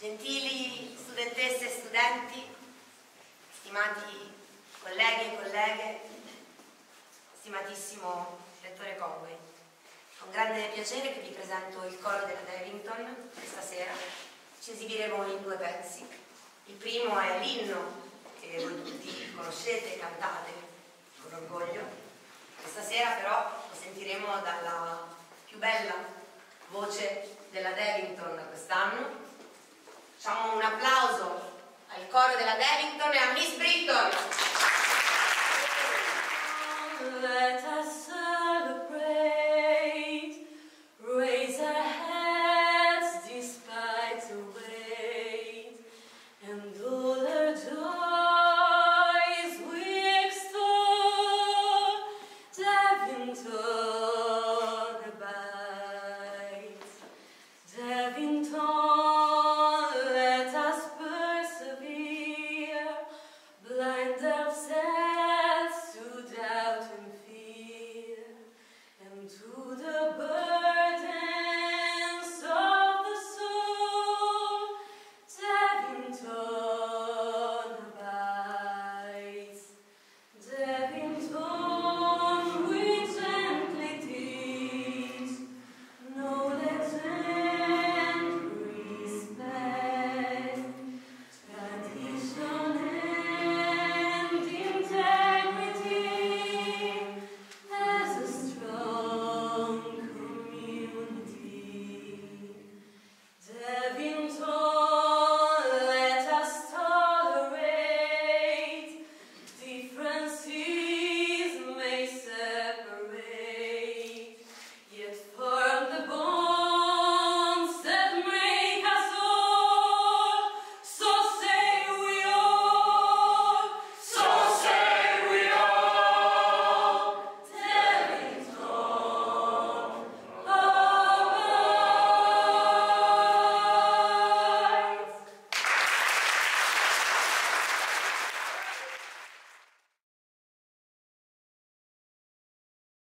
Gentili studentesse e studenti, stimati colleghi e colleghe, stimatissimo Rettore Conway, con grande piacere che vi presento il coro della Devington. Questa sera ci esibiremo in due pezzi. Il primo è l'inno che voi tutti conoscete e cantate con orgoglio. Questa sera però lo sentiremo dalla più bella voce della Devington quest'anno. Facciamo un applauso al coro della Devington e a Miss Britton.